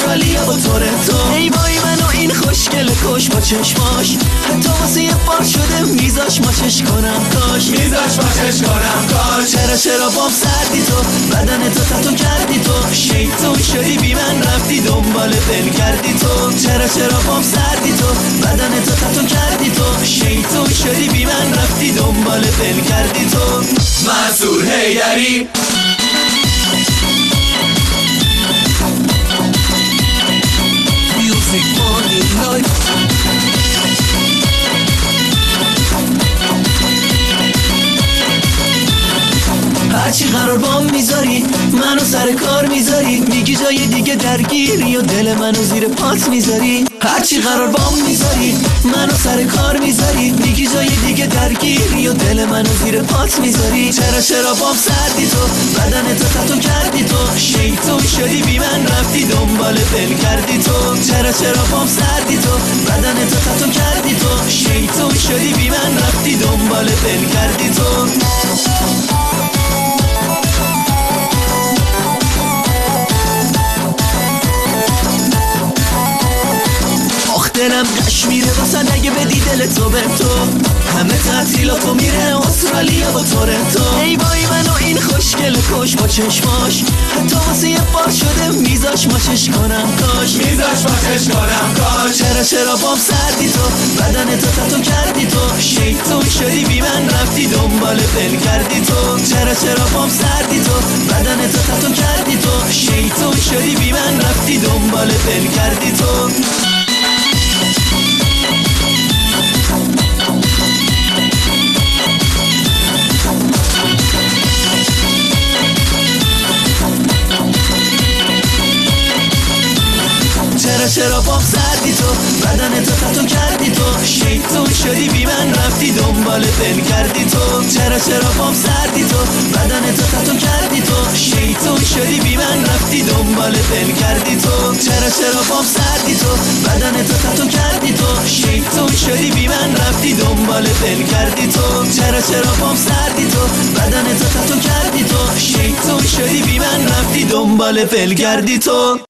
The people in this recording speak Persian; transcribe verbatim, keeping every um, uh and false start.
استرالیا و تورنتو. ای وای منو این خوشگل کش با چشماش، حتی واسه یه بار شده میذاش ماچش کنم کاش، میذاش ماچش کنم کاش. چرا چرا بام سردی تو، بدن تو تتو کردی تو، شیطون شدی بی من رفتی دنبال دل کردی تو. چرا چرا بام سردی تو، بدن تو تتو کردی تو، شیطون شدی بی من رفتی دنبال دل کردی تو. منصور حیدری. Music money life. هرچی قرار بام میذاری منو سر کار میذاری، میگی جای دیگه درگیری و دل منو زیر پات میذاری. هرچی قرار بام میذاری منو سر کار میذاری، میگی جای دیگه درگیری و دل منو زیر پات میذاری. چرا چرا بام سردی تو، بدن تو تتو کردی تو، شیطون شدی بی من رفتی دنبال دل کردی تو. چرا چرا بام سردی تو، بدن تو تتو کردی تو، شیطون شدی بی من رفتی دنبال دل کردی تو. دلم قش میره واسه اگه بدی دل تو به تو، همه تعطیلاتو میره استرالیا و تورنتو. ای وای منو این خوشگل کش با چشماش، حتی واسه یه بار شده میذاش ماچش کنم کاش، میذاش ماچش کنم کاش. چرا چرا بام سردی تو، بدن تو تتو کردی تو، شیطون شدی بی من رفتی دنبال دل کردی تو. چرا چرا بام سردی تو، بدن تو تتو کردی تو، شیطون شدی بی من رفتی دنبال دل کردی تو. چرا چرا بام سردی تو، بدن تو تتو کردی تو، شیطون شدی بی من رفتی دنبال دل کردی تو. چرا چرا بام سردی تو، بدن تو تتو کردی تو، شیطون شدی بی من رفتی دنبال دل کردی تو. چرا چرا بام سردی تو، بدن تو تتو کردی تو، شیطون شدی بی من رفتی دنبال دل کردی تو. چرا چرا بام سردی تو، بدن تو تتو کردی تو، شیطون شدی بی من رفتی دنبال دل کردی تو.